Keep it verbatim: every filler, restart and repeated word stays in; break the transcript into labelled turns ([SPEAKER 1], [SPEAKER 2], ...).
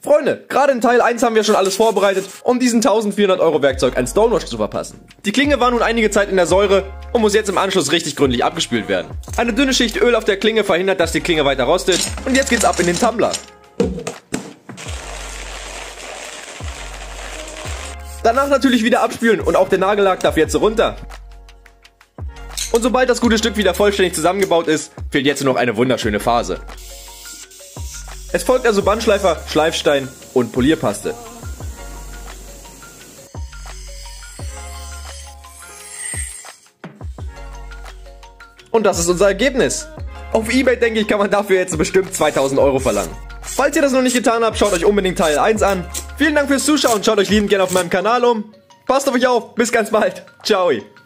[SPEAKER 1] Freunde, gerade in Teil eins haben wir schon alles vorbereitet, um diesen eintausendvierhundert Euro Werkzeug ein Stonewash zu verpassen. Die Klinge war nun einige Zeit in der Säure und muss jetzt im Anschluss richtig gründlich abgespült werden. Eine dünne Schicht Öl auf der Klinge verhindert, dass die Klinge weiter rostet und jetzt geht's ab in den Tumbler. Danach natürlich wieder abspülen und auch der Nagellack darf jetzt runter. Und sobald das gute Stück wieder vollständig zusammengebaut ist, fehlt jetzt nur noch eine wunderschöne Phase. Es folgt also Bandschleifer, Schleifstein und Polierpaste. Und das ist unser Ergebnis. Auf eBay, denke ich, kann man dafür jetzt bestimmt zweitausend Euro verlangen. Falls ihr das noch nicht getan habt, schaut euch unbedingt Teil eins an. Vielen Dank fürs Zuschauen, schaut euch liebend gerne auf meinem Kanal um. Passt auf euch auf, bis ganz bald. Ciao.